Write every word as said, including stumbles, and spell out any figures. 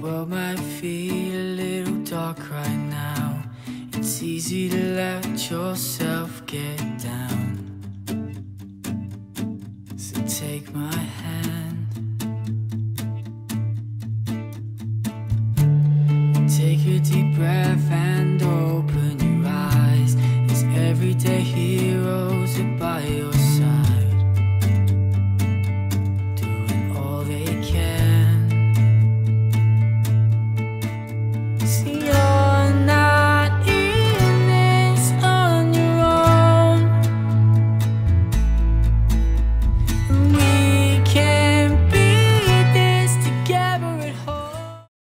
world might feel a little dark right now. It's easy to let yourself get down. So take my hand, take a deep breath and open your eyes. These everyday heroes are by your